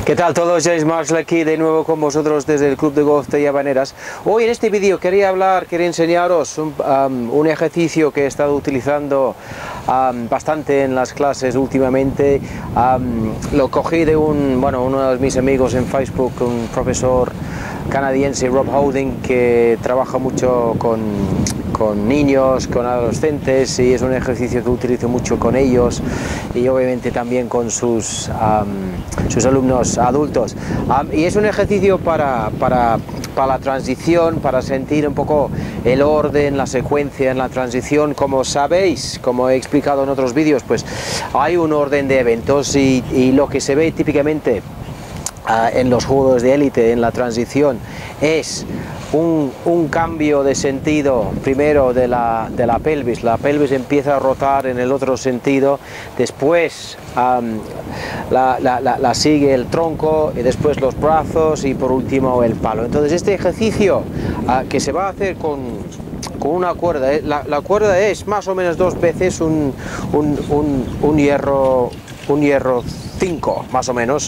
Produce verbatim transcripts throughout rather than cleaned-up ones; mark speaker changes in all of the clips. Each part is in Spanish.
Speaker 1: ¿Qué tal todos? James Marshall aquí de nuevo con vosotros desde el Club de Golf de Llavaneras. Hoy en este vídeo quería hablar, quería enseñaros un, um, un ejercicio que he estado utilizando um, bastante en las clases últimamente. Um, lo cogí de un, bueno, uno de mis amigos en Facebook, un profesor canadiense, Rob Holding, que trabaja mucho con, con niños, con adolescentes, y es un ejercicio que utilizo mucho con ellos y obviamente también con sus, um, sus alumnos adultos. Um, y es un ejercicio para, para, para la transición, para sentir un poco el orden, la secuencia en la transición. Como sabéis, como he explicado en otros vídeos, pues hay un orden de eventos y, y lo que se ve típicamente Uh, en los juegos de élite, en la transición, es un, un cambio de sentido primero de la, de la pelvis. La pelvis empieza a rotar en el otro sentido, después um, la, la, la, la sigue el tronco y después los brazos y por último el palo. Entonces este ejercicio uh, que se va a hacer con con una cuerda, eh, la, la cuerda es más o menos dos veces un, un, un, un hierro un hierro cinco más o menos,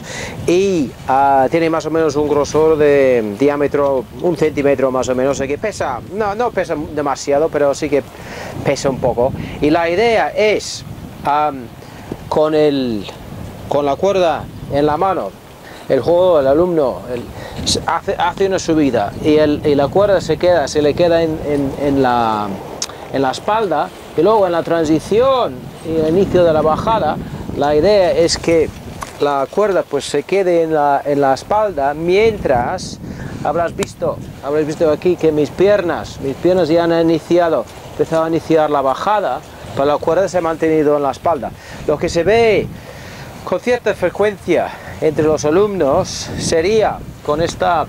Speaker 1: y uh, tiene más o menos un grosor de diámetro un centímetro más o menos, que pesa, no, no pesa demasiado, pero sí que pesa un poco. Y la idea es um, con, el, con la cuerda en la mano, el juego, el alumno el, hace, hace una subida y, el, y la cuerda se queda, se le queda en, en, en, la, en la espalda, y luego en la transición y el inicio de la bajada, la idea es que la cuerda pues se quede en la, en la espalda, mientras habrás visto, habréis visto aquí que mis piernas, mis piernas ya han iniciado, empezado a iniciar la bajada, pero la cuerda se ha mantenido en la espalda. Lo que se ve con cierta frecuencia entre los alumnos sería con esta,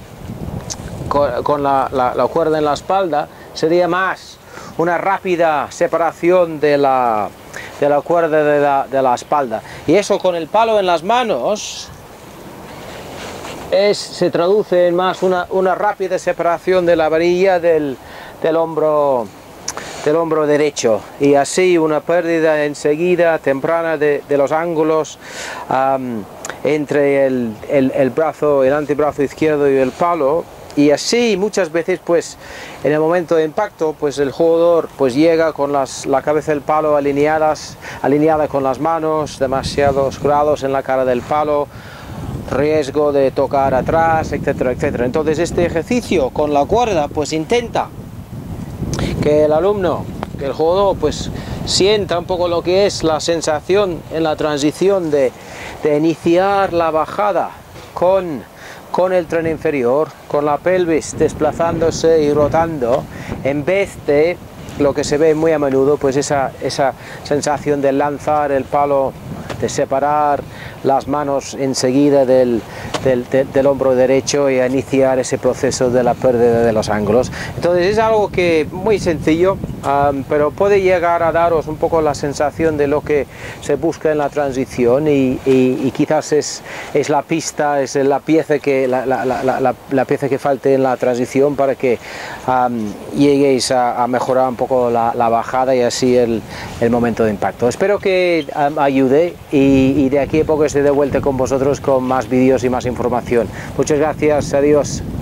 Speaker 1: con, con la, la, la cuerda en la espalda, sería más una rápida separación de la de la cuerda de la, de la espalda, y eso con el palo en las manos es, se traduce en más una, una rápida separación de la varilla del, del hombro del hombro derecho, y así una pérdida enseguida temprana de, de los ángulos um, entre el, el, el brazo, el antebrazo izquierdo y el palo. Y así muchas veces pues en el momento de impacto pues el jugador pues llega con las, la cabeza del palo alineadas, alineada con las manos, demasiados grados en la cara del palo, riesgo de tocar atrás, etcétera, etcétera. Entonces este ejercicio con la cuerda pues intenta que el alumno, que el jugador pues sienta un poco lo que es la sensación en la transición de, de iniciar la bajada con con el tren inferior, con la pelvis desplazándose y rotando, en vez de lo que se ve muy a menudo, pues esa, esa sensación de lanzar el palo, de separar las manos enseguida del, del, del, del hombro derecho y a iniciar ese proceso de la pérdida de los ángulos. Entonces es algo que muy sencillo, um, pero puede llegar a daros un poco la sensación de lo que se busca en la transición, y, y, y quizás es, es la pista, es la pieza que la, la, la, la, la pieza que falte en la transición para que um, lleguéis a, a mejorar un poco la, la bajada y así el, el momento de impacto. Espero que um, ayude, y, y de aquí a poco estoy de vuelta con vosotros con más vídeos y más información. Muchas gracias, adiós.